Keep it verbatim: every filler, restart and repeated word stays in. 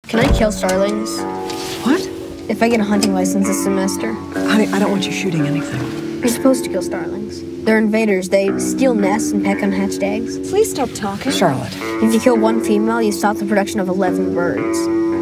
Can I kill starlings? What? If I get a hunting license this semester. Honey, I don't want you shooting anything. You're supposed to kill starlings. They're invaders. They steal nests and peck unhatched eggs. Please stop talking. Charlotte. If you kill one female, you stop the production of eleven birds.